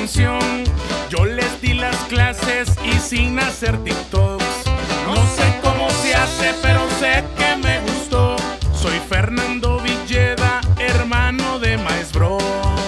atención. Yo les di las clases y sin hacer TikToks. No sé cómo se hace, pero sé que me gustó. Soy Fernando Villeda, hermano de Maestro.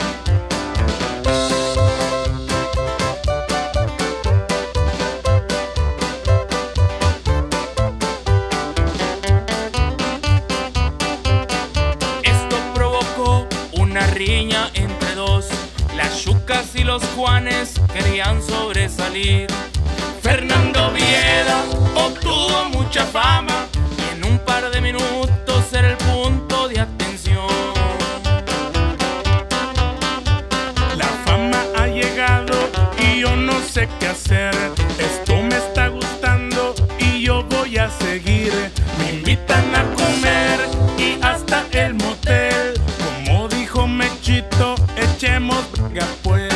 Esto provocó una riña entre dos. Las Yucas y los Juanes querían sobresalir. Fernando Villeda obtuvo mucha fama y en un par de minutos era el punto de atención. La fama ha llegado y yo no sé qué hacer. Esto me está gustando y yo voy a seguir. Me invitan a comer y hasta el motel. Como dijo Mechito, echemos brega pues.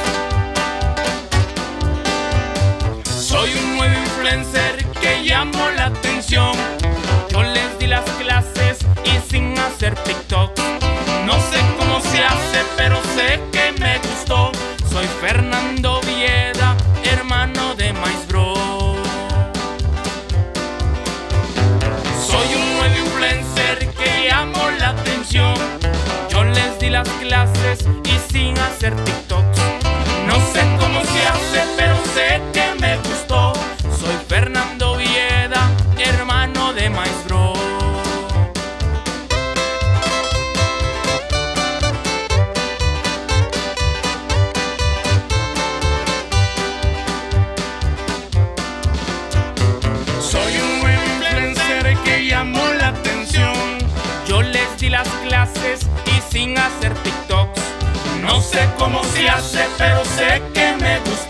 Soy un nuevo influencer que llamó la atención. Yo les di las clases y sin hacer TikTok. No sé cómo se hace, pero sé que me gustó. Soy Fernando Villeda, hermano de Maestro. Soy un nuevo influencer que llamó la atención. Yo les di las clases y sin hacer TikTok. No sé cómo se hace, pero sé que me gustó. Soy Fernando Villeda, hermano de Maestro. Soy un nuevo influencer que llamó la atención. Yo les di las clases y sin hacer TikToks. No sé cómo se hace, pero sé que me gustó.